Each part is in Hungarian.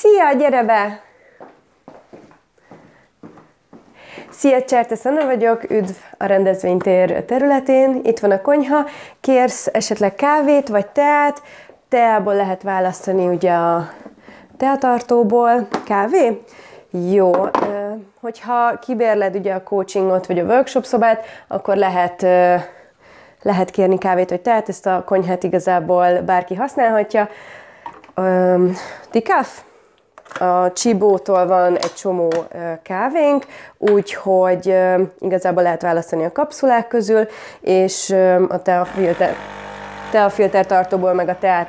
Szia, gyere be! Szia, Csertes Anna vagyok, üdv a rendezvénytér területén. Itt van a konyha, kérsz esetleg kávét vagy teát? Teából lehet választani ugye a teatartóból. Kávé? Jó, hogyha kibérled ugye a coachingot vagy a workshop szobát, akkor lehet kérni kávét vagy teát, ezt a konyhát igazából bárki használhatja. Decaf? A Csibótól van egy csomó kávénk, úgyhogy igazából lehet választani a kapszulák közül, és a teafilter tartóból meg a teát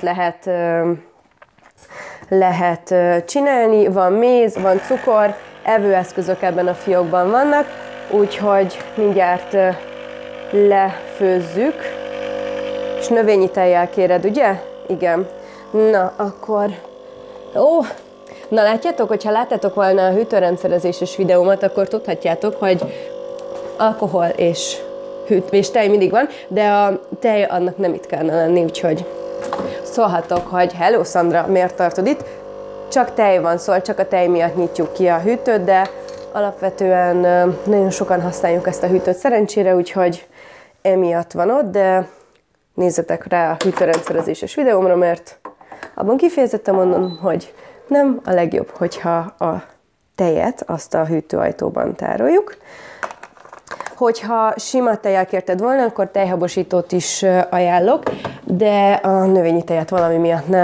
lehet csinálni. Van méz, van cukor, evőeszközök ebben a fiókban vannak, úgyhogy mindjárt lefőzzük. És növényi tejjel kéred, ugye? Igen. Na, akkor... Ó! Na látjátok, hogyha láttátok volna a hűtőrendszerezéses videómat, akkor tudhatjátok, hogy alkohol és tej mindig van, de a tej annak nem itt kellene lenni, úgyhogy szólhatok, hogy hello Szandra, miért tartod itt? Csak tej van, szóval csak a tej miatt nyitjuk ki a hűtőt, de alapvetően nagyon sokan használjuk ezt a hűtőt szerencsére, úgyhogy emiatt van ott, de nézzetek rá a hűtőrendszerezéses videómra, mert abban kifejezetten mondom, hogy nem a legjobb, hogyha a tejet azt a hűtőajtóban tároljuk. Hogyha sima tejjel kérted volna, akkor tejhabosítót is ajánlok, de a növényi tejet valami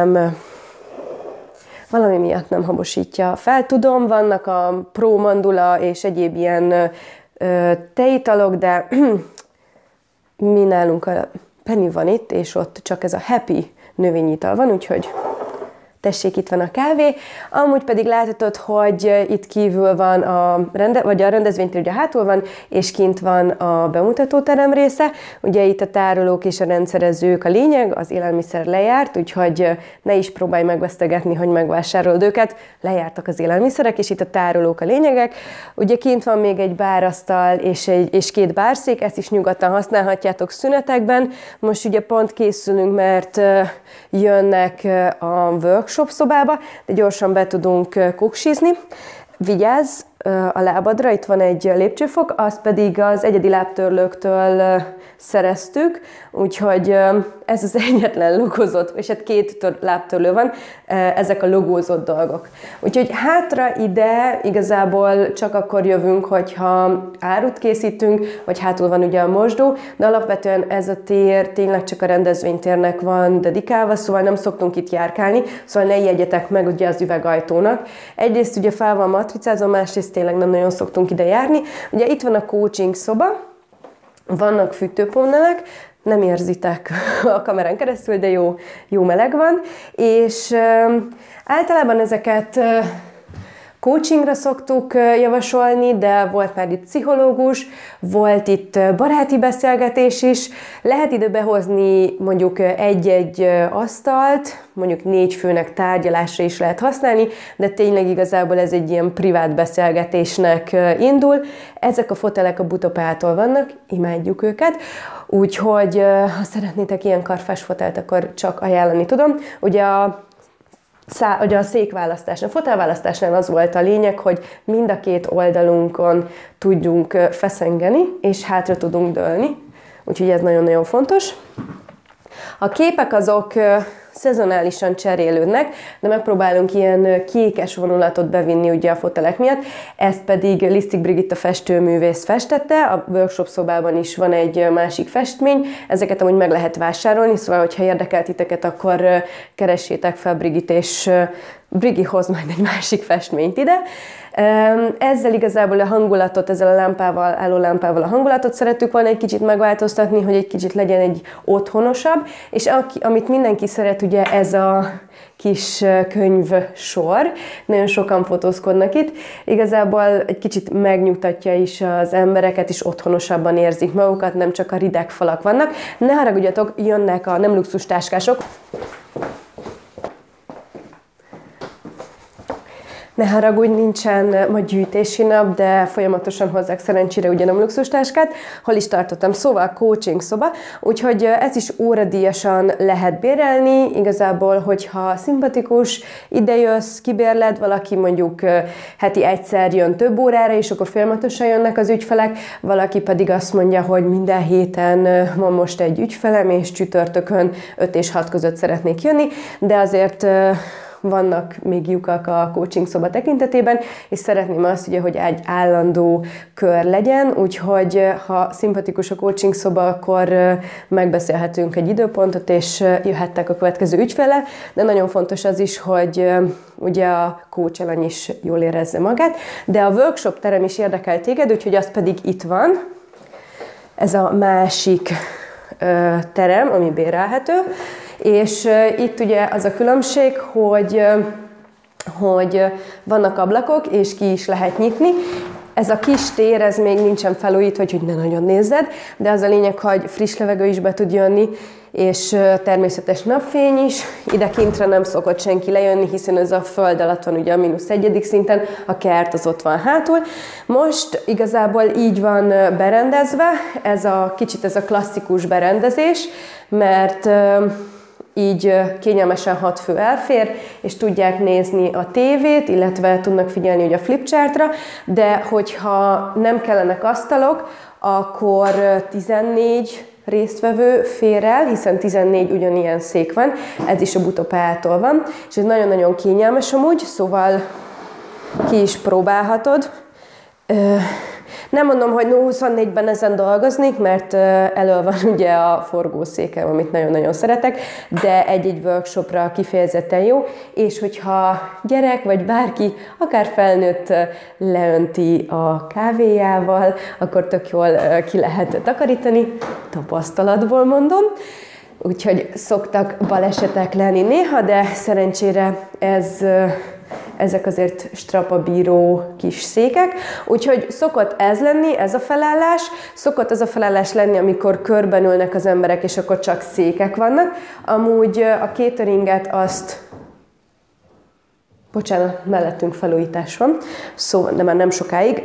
miatt nem habosítja fel. Tudom, vannak a Pro Mandula és egyéb ilyen tejitalok, de mi nálunk a Penny van itt, és ott csak ez a Happy növényital van, úgyhogy tessék, itt van a kávé. Amúgy pedig láthatod, hogy itt kívül van a rendezvénytér ugye hátul van, és kint van a bemutatóterem része. Ugye itt a tárolók és a rendszerezők a lényeg, az élelmiszer lejárt, úgyhogy ne is próbálj megvesztegetni, hogy megvásárolod őket. Lejártak az élelmiszerek, és itt a tárolók a lényegek. Ugye kint van még egy bárasztal és két bárszék, ezt is nyugodtan használhatjátok szünetekben. Most ugye pont készülünk, mert jönnek a workshop szobába, de gyorsan be tudunk kuksizni. Vigyázz a lábadra, itt van egy lépcsőfok, azt pedig az egyedi lábtörlőktől szereztük, úgyhogy ez az egyetlen logózott, és hát két lábtörlő van, ezek a logózott dolgok. Úgyhogy hátra ide igazából csak akkor jövünk, hogyha árut készítünk, vagy hátul van ugye a mosdó, de alapvetően ez a tér tényleg csak a rendezvénytérnek van dedikálva, szóval nem szoktunk itt járkálni, szóval ne ijedjetek meg ugye az üvegajtónak. Egyrészt ugye fel van matricázva, másrészt tényleg nem nagyon szoktunk ide járni. Ugye itt van a coaching szoba, vannak fűtőpónelek, nem érzitek a kamerán keresztül, de jó meleg van, és általában ezeket coachingra szoktuk javasolni, de volt már itt pszichológus, volt itt baráti beszélgetés is, lehet ide behozni mondjuk egy-egy asztalt, mondjuk 4 főnek tárgyalásra is lehet használni, de tényleg igazából ez egy ilyen privát beszélgetésnek indul. Ezek a fotelek a Butopától vannak, imádjuk őket, úgyhogy ha szeretnétek ilyen karfás fotelt, akkor csak ajánlani tudom. Ugye a székválasztásnál, a fotelválasztásnál az volt a lényeg, hogy mind a két oldalunkon tudjunk feszengeni, és hátra tudunk dőlni. Úgyhogy ez nagyon-nagyon fontos. A képek azok szezonálisan cserélődnek, de megpróbálunk ilyen kékes vonulatot bevinni ugye a fotelek miatt. Ezt pedig Lisztik Brigitta festőművész festette, a workshop szobában is van egy másik festmény, ezeket amúgy meg lehet vásárolni, szóval hogyha érdekelt titeket, akkor keressétek fel Brigit, és Brigi hoz majd egy másik festményt ide. Ezzel igazából a hangulatot, ezzel a lámpával, álló lámpával a hangulatot szerettük volna egy kicsit megváltoztatni, hogy egy kicsit legyen egy otthonosabb, és amit mindenki szeret, ugye ez a kis könyvsor, nagyon sokan fotózkodnak itt, igazából egy kicsit megnyugtatja is az embereket, és otthonosabban érzik magukat, nem csak a rideg falak vannak. Ne haragudjatok, jönnek a nem luxus táskások. Ne haragudj, nincsen ma gyűjtési nap, de folyamatosan hozzák szerencsére ugye nem luxustáskát. Hol is tartottam? Szóval coaching szoba, úgyhogy ez is óradíjasan lehet bérelni. Igazából, hogyha szimpatikus, idejössz, kibérled, valaki mondjuk heti egyszer jön több órára, és akkor folyamatosan jönnek az ügyfelek, valaki pedig azt mondja, hogy minden héten van most egy ügyfelem, és csütörtökön 5 és 6 között szeretnék jönni, de azért vannak még lyukak a coaching szoba tekintetében, és szeretném azt, ugye, hogy egy állandó kör legyen, úgyhogy ha szimpatikus a coaching szoba, akkor megbeszélhetünk egy időpontot, és jöhettek a következő ügyfele, de nagyon fontos az is, hogy ugye a coach alany is jól érezze magát, de a workshop terem is érdekel téged, úgyhogy az pedig itt van, ez a másik terem, ami bérelhető, és itt ugye az a különbség, hogy vannak ablakok, és ki is lehet nyitni. Ez a kis tér, ez még nincsen felújítva, hogy ne nagyon nézzed, de az a lényeg, hogy friss levegő is be tud jönni, és természetes napfény is. Ide kintre nem szokott senki lejönni, hiszen ez a föld alatt van ugye a -1. szinten, a kert az ott van hátul. Most igazából így van berendezve, kicsit ez a klasszikus berendezés, mert így kényelmesen 6 fő elfér, és tudják nézni a tévét, illetve tudnak figyelni ugye a flipchartra, de hogyha nem kellenek asztalok, akkor 14 résztvevő fér el, hiszen 14 ugyanilyen szék van, ez is a Butopától van, és ez nagyon-nagyon kényelmes amúgy, szóval ki is próbálhatod. Nem mondom, hogy 24-ben ezen dolgoznék, mert elől van ugye a forgószékem, amit nagyon-nagyon szeretek, de egy-egy workshopra kifejezetten jó, és hogyha gyerek vagy bárki, akár felnőtt leönti a kávéjával, akkor tök jól ki lehet takarítani, tapasztalatból mondom. Úgyhogy szoktak balesetek lenni néha, de szerencsére ezek azért strapabíró kis székek, úgyhogy szokott ez lenni, ez a felállás, szokott az a felállás lenni, amikor körben ülnek az emberek, és akkor csak székek vannak. Amúgy a cateringet azt, bocsánat, mellettünk felújítás van, szóval, de már nem sokáig.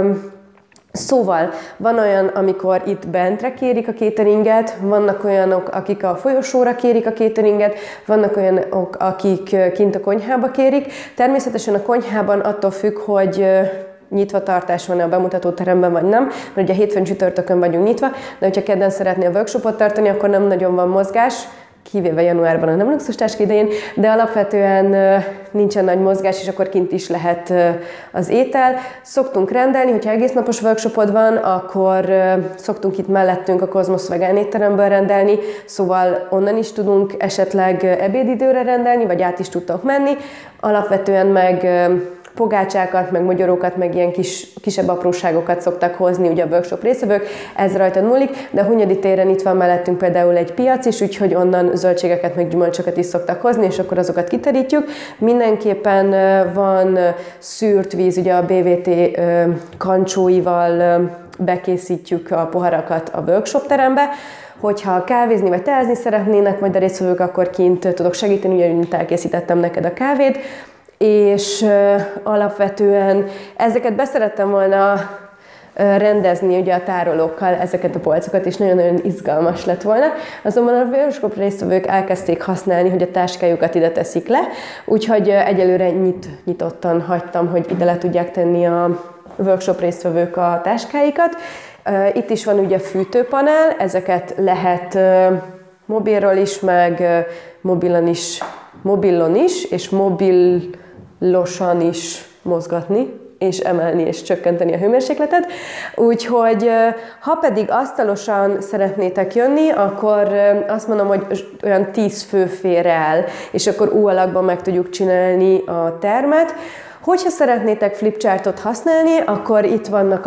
Szóval van olyan, amikor itt bentre kérik a cateringet, vannak olyanok, akik a folyosóra kérik a cateringet, vannak olyanok, akik kint a konyhába kérik. Természetesen a konyhában attól függ, hogy nyitva tartás van a bemutatóteremben, vagy nem, mert ugye hétfőn csütörtökön vagyunk nyitva, de hogyha kedden szeretnél workshopot tartani, akkor nem nagyon van mozgás, kivéve januárban a nem luxustáska idején, de alapvetően nincsen nagy mozgás, és akkor kint is lehet az étel. Szoktunk rendelni, hogyha egésznapos workshopod van, akkor szoktunk itt mellettünk a Kozmosz vegán étteremből rendelni, szóval onnan is tudunk esetleg ebédidőre rendelni, vagy át is tudtok menni. Alapvetően meg pogácsákat, meg magyarókat, meg ilyen kisebb apróságokat szoktak hozni ugye a workshop résztvevők, ez rajta múlik, de a Hunyadi téren itt van mellettünk például egy piac is, úgyhogy onnan zöldségeket, meg gyümölcsöket is szoktak hozni, és akkor azokat kiterítjük. Mindenképpen van szűrt víz, ugye a BVT kancsóival bekészítjük a poharakat a workshop terembe. Hogyha kávézni vagy teázni szeretnének majd a résztvevők, akkor kint tudok segíteni, ugye, mint elkészítettem neked a kávét, és alapvetően ezeket beszerettem volna rendezni ugye a tárolókkal, ezeket a polcokat, és nagyon-nagyon izgalmas lett volna. Azonban a workshop résztvevők elkezdték használni, hogy a táskájukat ide teszik le, úgyhogy egyelőre nyitottan hagytam, hogy ide le tudják tenni a workshop résztvevők a táskáikat. Itt is van ugye fűtőpanel, ezeket lehet mobilról is, meg mobilon is, és mobilosan is mozgatni, és emelni, és csökkenteni a hőmérsékletet. Úgyhogy ha pedig asztalosan szeretnétek jönni, akkor azt mondom, hogy olyan 10 fő fér el, és akkor U alakban meg tudjuk csinálni a termet. Hogyha szeretnétek flipchartot használni, akkor itt vannak a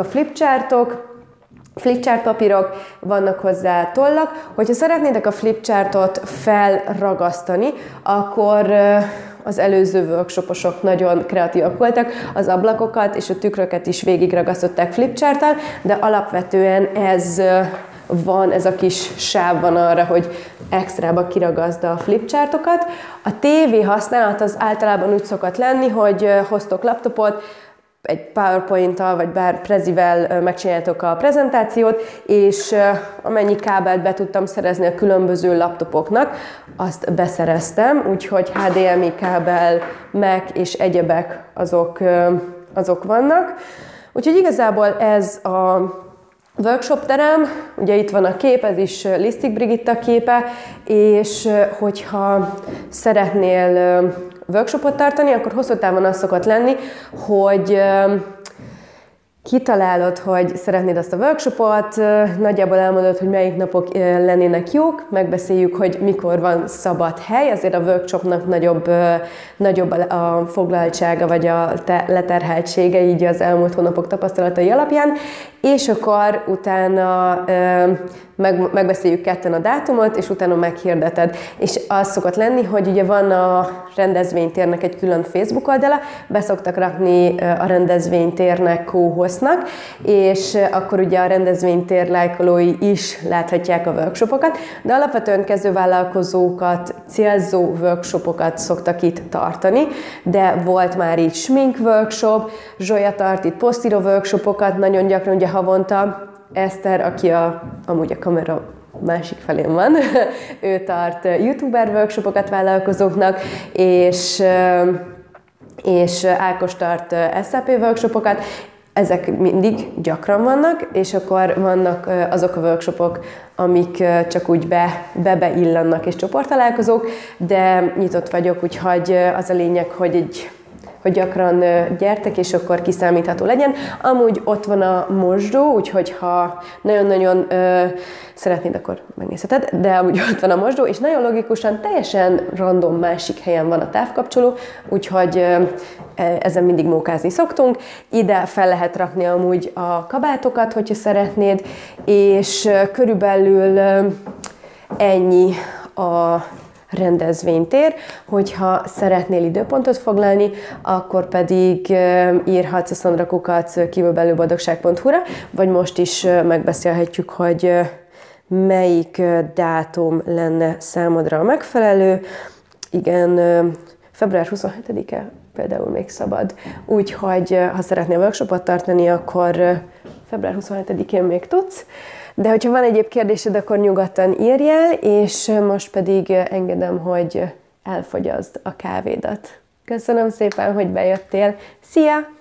flipchart papírok, vannak hozzá tollak. Hogyha szeretnétek a flipchartot felragasztani, akkor az előző workshoposok nagyon kreatívak voltak, az ablakokat és a tükröket is végigragasztották flipcharttal, de alapvetően ez van ez a kis sáv van arra, hogy extrába kiragazd a flipchartokat. A TV használat az általában úgy szokott lenni, hogy hoztok laptopot, egy PowerPoint-tal, vagy bár Prezivel megcsináltok a prezentációt, és amennyi kábelt be tudtam szerezni a különböző laptopoknak, azt beszereztem, úgyhogy HDMI kábel, Mac és egyebek azok vannak. Úgyhogy igazából ez a workshop terem, ugye itt van a kép, ez is Lisztik Brigitta képe, és hogyha szeretnél workshopot tartani, akkor hosszú távon az szokott lenni, hogy kitalálod, hogy szeretnéd azt a workshopot, nagyjából elmondod, hogy melyik napok lennének jók, megbeszéljük, hogy mikor van szabad hely, azért a workshopnak nagyobb a foglaltsága, vagy a leterheltsége, így az elmúlt hónapok tapasztalatai alapján, és akkor utána megbeszéljük ketten a dátumot, és utána meghirdeted. És az szokott lenni, hogy ugye van a rendezvénytérnek egy külön Facebook oldala, beszoktak rakni a rendezvénytérnek co-hostnak, és akkor ugye a rendezvénytér lájkolói is láthatják a workshopokat, de alapvetően kezdővállalkozókat célzó workshopokat szoktak itt tartani, de volt már így smink workshop, Zsolya tart itt posztíró workshopokat, nagyon gyakran ugye havonta, Eszter, aki amúgy a kamera másik felén van, ő tart youtuber workshopokat vállalkozóknak, és Ákos tart SAP workshopokat. Ezek mindig gyakran vannak, és akkor vannak azok a workshopok, amik csak úgy beillannak és csoporttalálkozók, de nyitott vagyok, úgyhogy az a lényeg, hogy gyakran gyertek, és akkor kiszámítható legyen. Amúgy ott van a mosdó, úgyhogy ha nagyon-nagyon szeretnéd, akkor megnézheted, de amúgy ott van a mosdó, és nagyon logikusan, teljesen random másik helyen van a távkapcsoló, úgyhogy ezen mindig mókázni szoktunk. Ide fel lehet rakni amúgy a kabátokat, hogyha szeretnéd, és körülbelül ennyi a rendezvénytér, hogyha szeretnél időpontot foglalni, akkor pedig írhatsz a szandrakukacz@kívülbelülboldogság.hu-ra, vagy most is megbeszélhetjük, hogy melyik dátum lenne számodra a megfelelő. Igen, február 27-e például még szabad. Úgyhogy ha szeretnél workshopot tartani, akkor február 27-én még tudsz. De hogyha van egyéb kérdésed, akkor nyugodtan írj el, és most pedig engedem, hogy elfogyaszd a kávédat. Köszönöm szépen, hogy bejöttél. Szia!